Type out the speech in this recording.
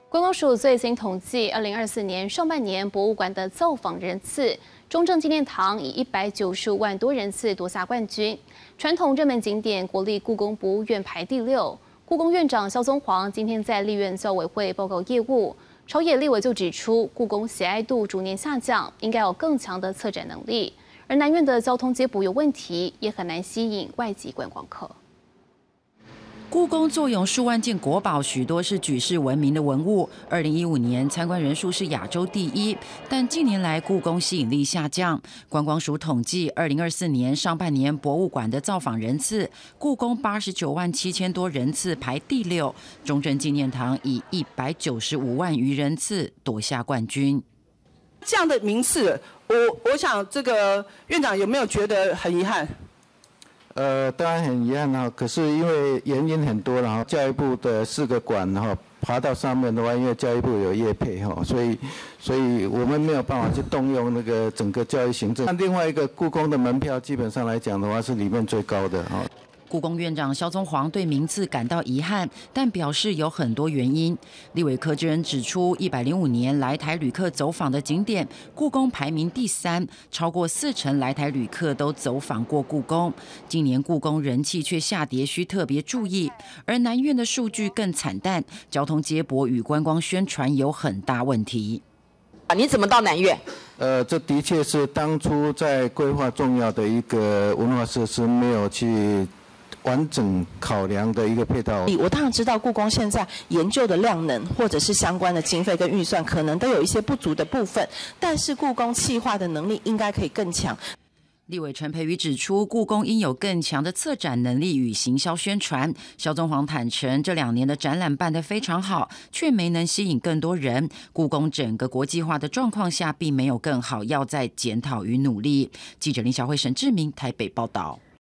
观光署最新统计，2024年上半年博物馆的造访人次，中正纪念堂以195万多人次夺下冠军。传统热门景点国立故宫博物院排第6。故宫院长萧宗煌今天在立院教委会报告业务，朝野立委就指出，故宫喜爱度逐年下降，应该有更强的策展能力。而南院的交通接驳有问题，也很难吸引外籍观光客。 故宫坐拥数万件国宝，许多是举世闻名的文物。2015年参观人数是亚洲第1，但近年来故宫吸引力下降。观光署统计，2024年上半年博物馆的造访人次，故宫89万7千多人次排第6，中正纪念堂以195万余人次夺下冠军。 这样的名次，我想这个院长有没有觉得很遗憾？ 当然很遗憾哈，可是因为原因很多了哈，教育部的4个馆哈爬到上面的话，因为教育部有业配哈，所以我们没有办法去动用那个整个教育行政。那另外一个故宫的门票，基本上来讲的话是里面最高的哈。 故宫院长萧宗煌对名次感到遗憾，但表示有很多原因。立委柯志恩指出，105年来台旅客走访的景点，故宫排名第3，超过40%来台旅客都走访过故宫。今年故宫人气却下跌，需特别注意。而南院的数据更惨淡，交通接驳与观光宣传有很大问题。 你怎么到南院？ 这的确是当初在规划重要的一个文化设施，没有去 完整考量的一个配套。 我当然知道故宫现在研究的量能或者是相关的经费跟预算，可能都有一些不足的部分，但是故宫企划的能力应该可以更强。 立委陈培瑜指出，故宫应有更强的策展能力与行销宣传。萧宗煌坦承，这2年的展览办得非常好，却没能吸引更多人。故宫整个国际化的状况下，并没有更好，要再检讨与努力。记者林小慧、沈志明台北报道。